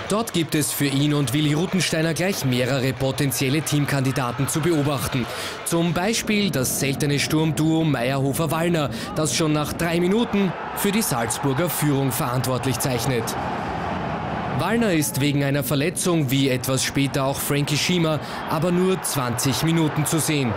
Dort gibt es für ihn und Willi Ruttensteiner gleich mehrere potenzielle Teamkandidaten zu beobachten. Zum Beispiel das seltene Sturmduo Meyerhofer-Wallner, das schon nach 3 Minuten für die Salzburger Führung verantwortlich zeichnet. Wallner ist wegen einer Verletzung, wie etwas später auch Frankie Schiemer, aber nur 20 Minuten zu sehen.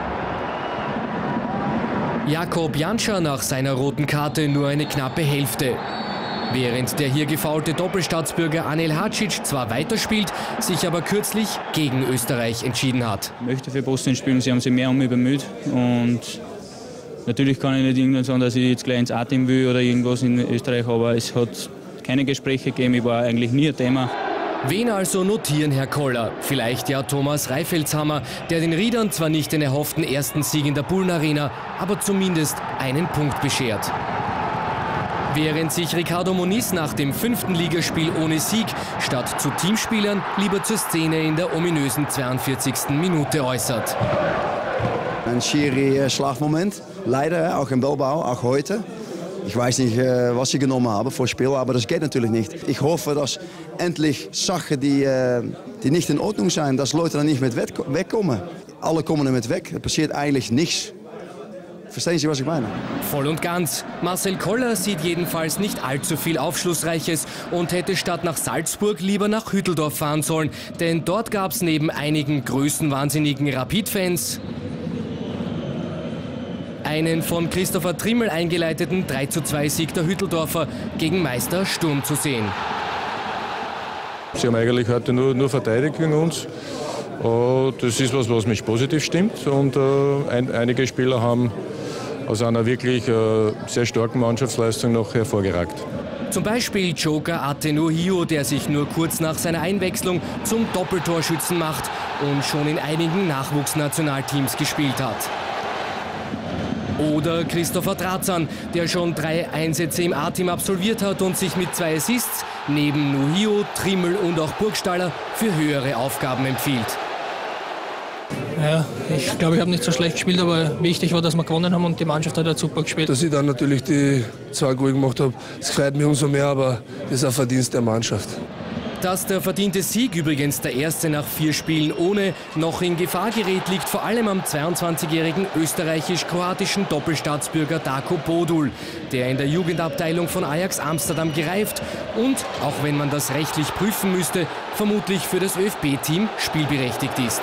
Jakob Janscher nach seiner roten Karte nur eine knappe Hälfte. Während der hier gefaulte Doppelstaatsbürger Anel Hacic zwar weiterspielt, sich aber kürzlich gegen Österreich entschieden hat. Ich möchte für Bosnien spielen, sie haben sich mehr um mich bemüht. Und natürlich kann ich nicht irgendwann sagen, dass ich jetzt gleich ins A-Team will oder irgendwas in Österreich, aber es hat keine Gespräche gegeben, ich war eigentlich nie ein Thema. Wen also notieren, Herr Koller? Vielleicht ja Thomas Reifelshammer, der den Riedern zwar nicht den erhofften ersten Sieg in der Bullen-Arena, aber zumindest einen Punkt beschert. Während sich Ricardo Moniz nach dem 5. Ligaspiel ohne Sieg statt zu Teamspielern lieber zur Szene in der ominösen 42. Minute äußert. Ein Schiri-Schlafmoment, leider auch im Bilbao, auch heute. Ich weiß nicht, was sie genommen haben vor Spiel, aber das geht natürlich nicht. Ich hoffe, dass endlich Sachen, die nicht in Ordnung sind, dass Leute dann nicht mit wegkommen. Alle kommen damit weg, es passiert eigentlich nichts. Verstehen Sie, was ich meine? Voll und ganz. Marcel Koller sieht jedenfalls nicht allzu viel Aufschlussreiches und hätte statt nach Salzburg lieber nach Hütteldorf fahren sollen. Denn dort gab es neben einigen größenwahnsinnigen Rapid-Fans einen von Christopher Trimmel eingeleiteten 3:2-Sieg der Hütteldorfer gegen Meister Sturm zu sehen. Sie haben eigentlich heute nur verteidigt gegen uns. Das ist was mich positiv stimmt. Und einige Spieler haben aus einer wirklich sehr starken Mannschaftsleistung noch hervorgeragt. Zum Beispiel Joker Ateno Hio, der sich nur kurz nach seiner Einwechslung zum Doppeltorschützen macht und schon in einigen Nachwuchsnationalteams gespielt hat. Oder Christopher Drazan, der schon 3 Einsätze im A-Team absolviert hat und sich mit 2 Assists neben Nuhio, Trimmel und auch Burgstaller für höhere Aufgaben empfiehlt. Ja, ich glaube, ich habe nicht so schlecht gespielt, aber wichtig war, dass wir gewonnen haben und die Mannschaft hat super gespielt. Dass ich dann natürlich die 2 Goal gemacht habe, das freut mich umso mehr, aber das ist ein Verdienst der Mannschaft. Dass der verdiente Sieg, übrigens der erste nach 4 Spielen ohne, noch in Gefahr gerät, liegt vor allem am 22-jährigen österreichisch-kroatischen Doppelstaatsbürger Darko Bodul, der in der Jugendabteilung von Ajax Amsterdam gereift und, auch wenn man das rechtlich prüfen müsste, vermutlich für das ÖFB-Team spielberechtigt ist.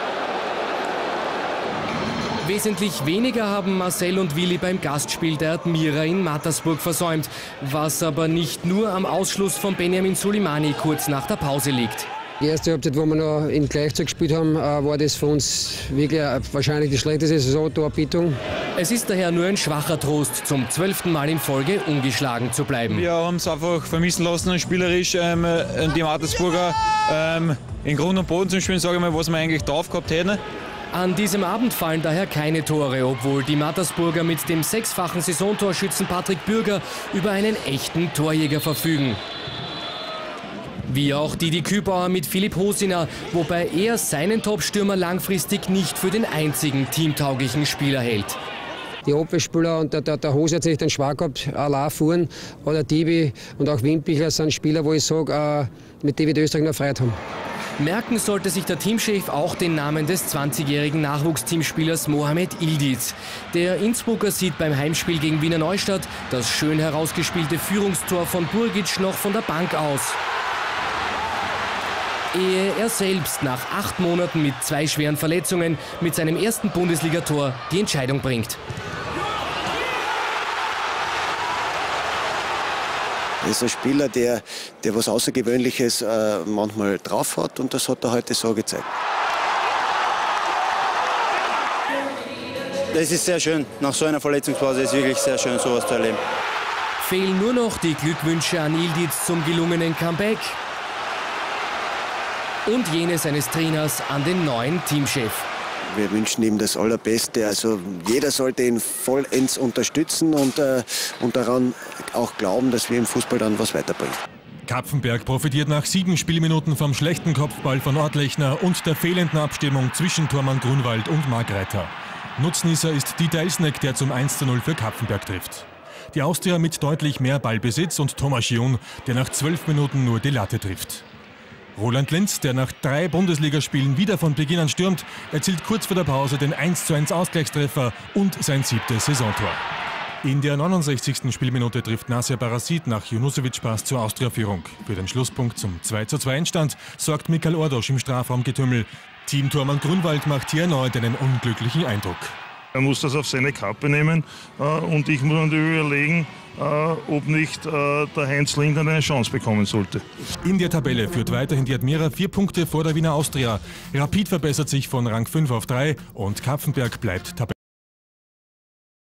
Wesentlich weniger haben Marcel und Willi beim Gastspiel der Admira in Mattersburg versäumt, was aber nicht nur am Ausschluss von Benjamin Sulimani kurz nach der Pause liegt. Die erste Halbzeit, wo wir noch in Gleichzeit gespielt haben, war das für uns wirklich wahrscheinlich die schlechteste Saisondarbietung. Es ist daher nur ein schwacher Trost, zum 12. Mal in Folge ungeschlagen zu bleiben. Wir haben es einfach vermissen lassen, spielerisch die Mattersburger in Grund und Boden zu spielen, sage ich mal, was wir eigentlich drauf gehabt hätten. An diesem Abend fallen daher keine Tore, obwohl die Mattersburger mit dem 6-fachen Saisontorschützen Patrick Bürger über einen echten Torjäger verfügen. Wie auch Didi Kübauer mit Philipp Hosiner, wobei er seinen Topstürmer langfristig nicht für den einzigen teamtauglichen Spieler hält. Die Abwehrspieler und der Hose hat sich dann schwer gehabt, allein fuhren, oder Dibi und auch Wimpicher sind Spieler, wo ich sage, mit denen wir Österreich noch Freude haben. Merken sollte sich der Teamchef auch den Namen des 20-jährigen Nachwuchsteamspielers Mohamed Ildiz. Der Innsbrucker sieht beim Heimspiel gegen Wiener Neustadt das schön herausgespielte Führungstor von Burgic noch von der Bank aus. Ehe er selbst nach 8 Monaten mit 2 schweren Verletzungen mit seinem ersten Bundesligator die Entscheidung bringt. Er ist ein Spieler, der was Außergewöhnliches manchmal drauf hat, und das hat er heute so gezeigt. Das ist sehr schön. Nach so einer Verletzungspause ist es wirklich sehr schön, sowas zu erleben. Fehlen nur noch die Glückwünsche an Ildiz zum gelungenen Comeback und jene seines Trainers an den neuen Teamchef. Wir wünschen ihm das Allerbeste. Also jeder sollte ihn vollends unterstützen und daran auch glauben, dass wir im Fußball dann was weiterbringen. Kapfenberg profitiert nach 7 Spielminuten vom schlechten Kopfball von Ortlechner und der fehlenden Abstimmung zwischen Tormann Grunwald und Margreiter. Nutznießer ist Dieter Elsneck, der zum 1:0 für Kapfenberg trifft. Die Austria mit deutlich mehr Ballbesitz und Thomas Schion, der nach 12 Minuten nur die Latte trifft. Roland Lenz, der nach 3 Bundesligaspielen wieder von Beginn an stürmt, erzielt kurz vor der Pause den 1:1 Ausgleichstreffer und sein 7. Saisontor. In der 69. Spielminute trifft Nasser Barasit nach Junusovic-Pass zur Austria-Führung. Für den Schlusspunkt zum 2:2 Endstand sorgt Mikael Ordosch im Strafraumgetümmel. Teamtormann Grunwald macht hier erneut einen unglücklichen Eindruck. Er muss das auf seine Kappe nehmen und ich muss mir überlegen, ob nicht der Heinz Lindner eine Chance bekommen sollte. In der Tabelle führt weiterhin die Admira 4 Punkte vor der Wiener Austria. Rapid verbessert sich von Rang 5 auf 3 und Kapfenberg bleibt Tabelle.